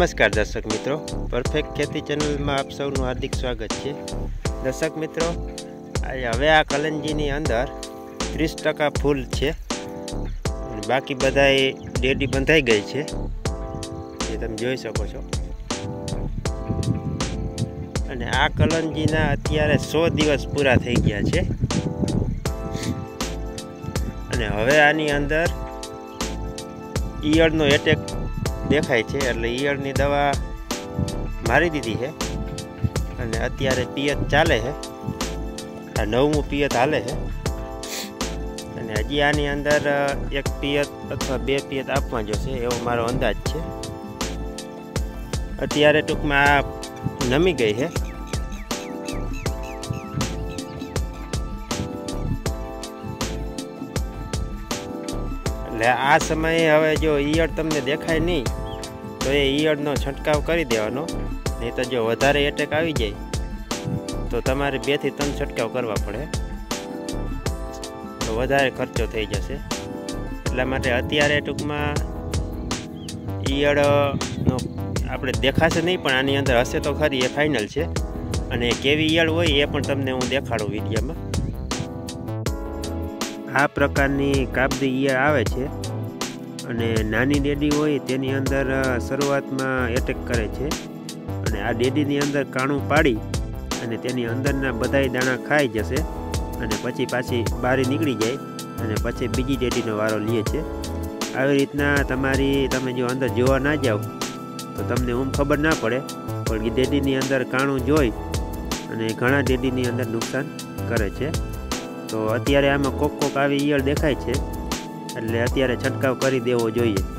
નમસ્કાર દર્શક મિત્રો, પરફેક્ટ ખેતી ચેનલમાં આપ સૌનું હાર્દિક સ્વાગત છે। દર્શક મિત્રો, હવે આ કલંજીની અંદર 30% ફૂલ છે, બાકી બધાય ડેડી બંધાઈ ગઈ છે, એ તમે જોઈ શકો છો। અને આ કલંજીના અત્યારે 100 દિવસ પૂરા થઈ ગયા છે અને હવે આની અંદર ઈયળનો એટેક દેખાય છે, એટલે ઈયળની દવા મારી દીધી છે અને અત્યારે પિયત ચાલે છે। આ 9મું પિયત હાલે છે અને હજી આની અંદર 1 પિયત અથવા 2 પિયત આપવા જોશે એવો મારો અંદાજ છે। અત્યારે ટૂંકમાં આ નમી ગઈ છે, એટલે આ સમયે હવે જો ઈયળ તમને દેખાય નહીં તો એ ઈયળનો છંટકાવ કરી દેવાનો, નહીં તો જો વધારે એટેક આવી જાય તો તમારે 2 થી 3 છંટકાવ કરવા પડે, તો વધારે ખર્ચો થઈ જશે। એટલા માટે અત્યારે ટૂંકમાં ઈયળનો આપણે દેખાશે નહીં, પણ આની અંદર હશે તો ખરી, એ ફાઇનલ છે। અને કેવી ઈયળ હોય એ પણ તમને હું દેખાડું વિડીયોમાં। આ પ્રકારની કાબદી ઈયળ આવે છે અને નાની ડેડી હોય તેની અંદર શરૂઆતમાં એટેક કરે છે અને આ ડેડીની અંદર કાણું પાડી અને તેની અંદરના બધાય દાણા ખાઈ જશે અને પછી પાછી બહાર નીકળી જાય અને પછી બીજી ડેડીનો વારો લે છે। આવી રીતના તમે જો અંદર જોવા ના જાઓ તો તમને ખબર ના પડે, પણ ડેડીની અંદર કાણું જોઈ અને ઘણા ડેડીની અંદર નુકસાન કરે છે। તો અત્યારે આમાં કોક આવી ઈયળ દેખાય છે, એટલે અત્યારે છંટકાવ કરી દેવો જોઈએ।